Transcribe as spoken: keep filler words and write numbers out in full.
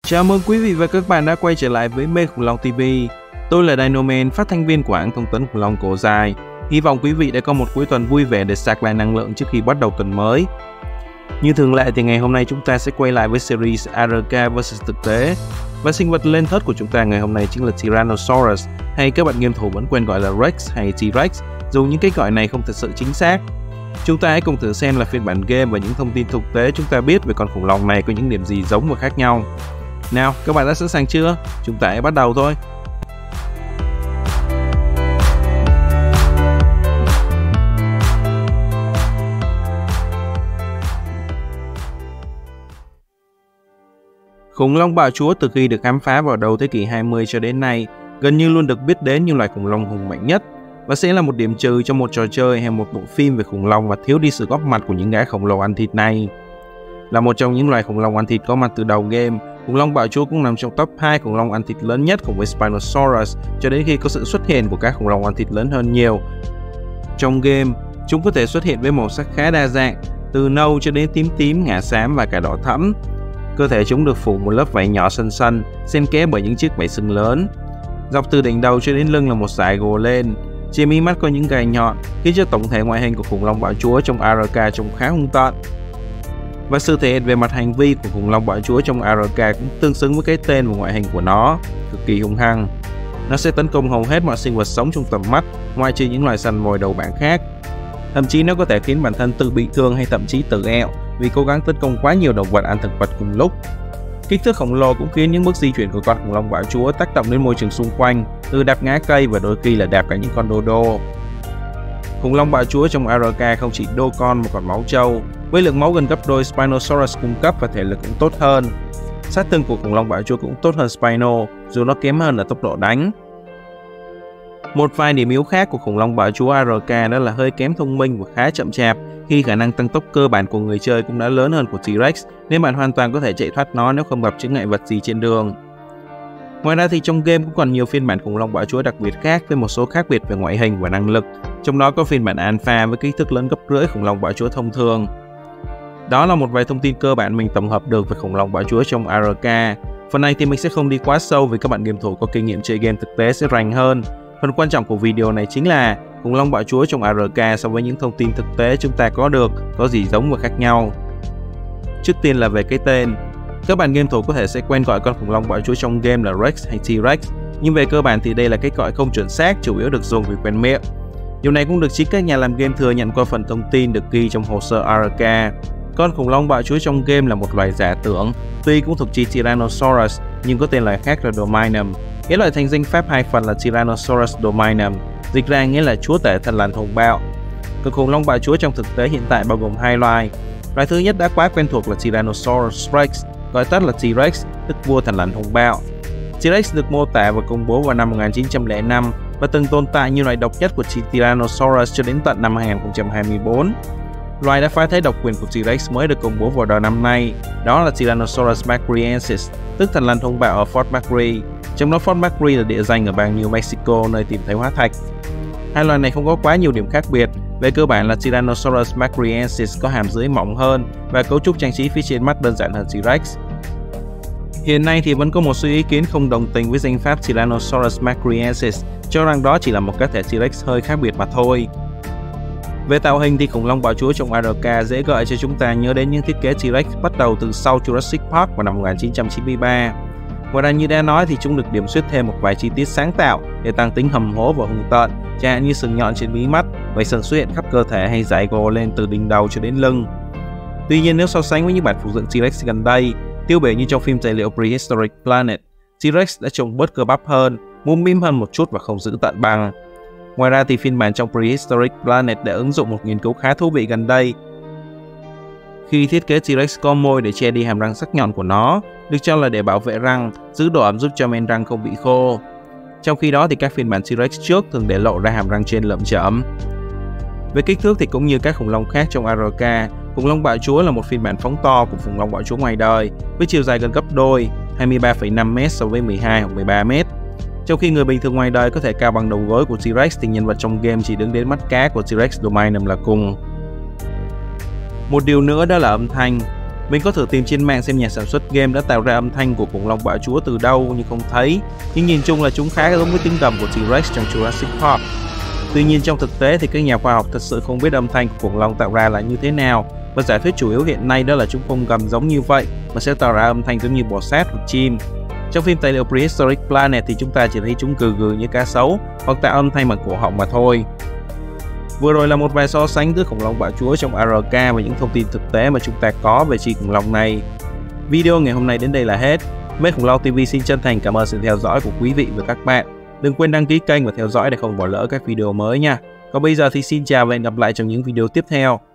Chào mừng quý vị và các bạn đã quay trở lại với Mê Khủng Long ti vi. Tôi là Dinoman, phát thanh viên của hãng thông tấn khủng long cổ dài. Hy vọng quý vị đã có một cuối tuần vui vẻ để sạc lại năng lượng trước khi bắt đầu tuần mới. Như thường lệ thì ngày hôm nay chúng ta sẽ quay lại với series a rờ ca versus thực tế. Và sinh vật lên thớt của chúng ta ngày hôm nay chính là Tyrannosaurus, hay các bạn game thủ vẫn quen gọi là Rex hay T-Rex, dù những cái gọi này không thật sự chính xác. Chúng ta hãy cùng thử xem là phiên bản game và những thông tin thực tế chúng ta biết về con khủng long này có những điểm gì giống và khác nhau. Nào, các bạn đã sẵn sàng chưa? Chúng ta hãy bắt đầu thôi. Khủng long bạo chúa từ khi được khám phá vào đầu thế kỷ hai mươi cho đến nay, gần như luôn được biết đến như loài khủng long hùng mạnh nhất, và sẽ là một điểm trừ trong một trò chơi hay một bộ phim về khủng long và thiếu đi sự góp mặt của những gã khổng lồ ăn thịt này. Là một trong những loài khủng long ăn thịt có mặt từ đầu game, khủng long bạo chúa cũng nằm trong top hai khủng long ăn thịt lớn nhất cùng với Spinosaurus cho đến khi có sự xuất hiện của các khủng long ăn thịt lớn hơn nhiều. Trong game, chúng có thể xuất hiện với màu sắc khá đa dạng, từ nâu cho đến tím tím, ngả xám và cả đỏ thẫm. Cơ thể chúng được phủ một lớp vảy nhỏ sần sần, xen kẽ bởi những chiếc vảy sừng lớn. Dọc từ đỉnh đầu cho đến lưng là một dải gồ lên. Trên mí mắt có những gai nhọn, khiến cho tổng thể ngoại hình của khủng long bạo chúa trong a rờ ca trông khá hung tợn. Và sự thể hiện về mặt hành vi của khủng long bạo chúa trong a rờ ca cũng tương xứng với cái tên và ngoại hình của nó, cực kỳ hung hăng. Nó sẽ tấn công hầu hết mọi sinh vật sống trong tầm mắt, ngoại trừ những loài săn mồi đầu bảng khác. Thậm chí nó có thể khiến bản thân tự bị thương hay thậm chí tự ẹo vì cố gắng tấn công quá nhiều động vật ăn thực vật cùng lúc. Kích thước khổng lồ cũng khiến những bước di chuyển của con khủng long bạo chúa tác động đến môi trường xung quanh, từ đạp ngã cây và đôi khi là đạp cả những con đô đô. Khủng long bạo chúa trong a rờ ca không chỉ đô con mà còn máu trâu, với lượng máu gần gấp đôi Spinosaurus cung cấp và thể lực cũng tốt hơn. Sát thương của khủng long bạo chúa cũng tốt hơn Spino, dù nó kém hơn ở tốc độ đánh. Một vài điểm yếu khác của khủng long bạo chúa a rờ ca đó là hơi kém thông minh và khá chậm chạp, khi khả năng tăng tốc cơ bản của người chơi cũng đã lớn hơn của T-Rex, nên bạn hoàn toàn có thể chạy thoát nó nếu không gặp chướng ngại vật gì trên đường. Ngoài ra thì trong game cũng còn nhiều phiên bản khủng long bạo chúa đặc biệt khác với một số khác biệt về ngoại hình và năng lực, trong đó có phiên bản alpha với kích thước lớn gấp rưỡi khủng long bạo chúa thông thường. Đó là một vài thông tin cơ bản mình tổng hợp được về khủng long bạo chúa trong a rờ ca. Phần này thì mình sẽ không đi quá sâu vì các bạn game thủ có kinh nghiệm chơi game thực tế sẽ rành hơn. Phần quan trọng của video này chính là khủng long bạo chúa trong a rờ ca so với những thông tin thực tế chúng ta có được có gì giống và khác nhau. Trước tiên là về cái tên. Các bạn game thủ có thể sẽ quen gọi con khủng long bạo chúa trong game là Rex hay T-Rex, nhưng về cơ bản thì đây là cái gọi không chuẩn xác, chủ yếu được dùng vì quen miệng. Điều này cũng được chính các nhà làm game thừa nhận qua phần thông tin được ghi trong hồ sơ a rờ ca. Con khủng long bạo chúa trong game là một loài giả tưởng, tuy cũng thuộc chi Tyrannosaurus nhưng có tên loài khác là Dominum. Cái loại thành danh pháp hai phần là Tyrannosaurus Dominum, dịch ra nghĩa là chúa tể thần lằn hùng bạo. Con khủng long bạo chúa trong thực tế hiện tại bao gồm hai loài. Loài thứ nhất đã quá quen thuộc là Tyrannosaurus Rex, gọi tắt là T-Rex, tức vua thần lằn hùng bạo. T-Rex được mô tả và công bố vào năm một nghìn chín trăm lẻ năm và từng tồn tại như loài độc nhất của Tyrannosaurus cho đến tận năm hai nghìn không trăm hai mươi tư. Loài đã phá thế độc quyền của T-Rex mới được công bố vào đầu năm nay, đó là Tyrannosaurus magriensis, tức thần lằn hung bạo ở Fort McRae. Trong đó Fort McRae là địa danh ở bang New Mexico nơi tìm thấy hóa thạch. Hai loài này không có quá nhiều điểm khác biệt. Về cơ bản là Tyrannosaurus magriensis có hàm dưới mỏng hơn và cấu trúc trang trí phía trên mắt đơn giản hơn T-Rex. Hiện nay thì vẫn có một số ý kiến không đồng tình với danh pháp Tyrannosaurus magriensis, cho rằng đó chỉ là một cá thể T-Rex hơi khác biệt mà thôi. Về tạo hình thì khủng long bạo chúa trong a rờ ca dễ gợi cho chúng ta nhớ đến những thiết kế T-Rex bắt đầu từ sau Jurassic Park vào năm một nghìn chín trăm chín mươi ba. Ngoài ra như đã nói thì chúng được điểm xuyết thêm một vài chi tiết sáng tạo để tăng tính hầm hố và hung tợn, chẳng hạn như sừng nhọn trên mí mắt, vảy sừng xuất hiện khắp cơ thể hay dải gồ lên từ đỉnh đầu cho đến lưng. Tuy nhiên nếu so sánh với những bản phục dựng T-Rex gần đây, tiêu biểu như trong phim tài liệu Prehistoric Planet, T-Rex đã trông bớt cơ bắp hơn, mũm mĩm hơn một chút và không dữ tợn bằng. Ngoài ra thì phiên bản trong Prehistoric Planet đã ứng dụng một nghiên cứu khá thú vị gần đây. Khi thiết kế T-Rex có môi để che đi hàm răng sắc nhọn của nó, được cho là để bảo vệ răng, giữ độ ẩm giúp cho men răng không bị khô. Trong khi đó thì các phiên bản T-Rex trước thường để lộ ra hàm răng trên lởm chởm. Về kích thước thì cũng như các khủng long khác trong a rờ ca, khủng long bạo chúa là một phiên bản phóng to của khủng long bạo chúa ngoài đời, với chiều dài gần gấp đôi, hai mươi ba phẩy năm mét so với mười hai hoặc mười ba mét. Trong khi người bình thường ngoài đời có thể cao bằng đầu gối của T-Rex thì nhân vật trong game chỉ đứng đến mắt cá của T-Rex Dominum là cùng. Một điều nữa đó là âm thanh. Mình có thử tìm trên mạng xem nhà sản xuất game đã tạo ra âm thanh của khủng long bạo chúa từ đâu nhưng không thấy, nhưng nhìn chung là chúng khá giống với tiếng gầm của T-Rex trong Jurassic Park. Tuy nhiên trong thực tế thì các nhà khoa học thật sự không biết âm thanh của khủng long tạo ra là như thế nào, và giả thuyết chủ yếu hiện nay đó là chúng không gầm giống như vậy mà sẽ tạo ra âm thanh giống như bò sát hoặc chim. Trong phim tài liệu Prehistoric Planet thì chúng ta chỉ thấy chúng gừ gừ như cá sấu hoặc tạo âm thanh bằng cổ họng mà thôi. Vừa rồi là một vài so sánh giữa khủng long bạo chúa trong a rờ ca và những thông tin thực tế mà chúng ta có về chi khủng long này. Video ngày hôm nay đến đây là hết. Mết Khủng Long ti vi xin chân thành cảm ơn sự theo dõi của quý vị và các bạn. Đừng quên đăng ký kênh và theo dõi để không bỏ lỡ các video mới nha. Còn bây giờ thì xin chào và hẹn gặp lại trong những video tiếp theo.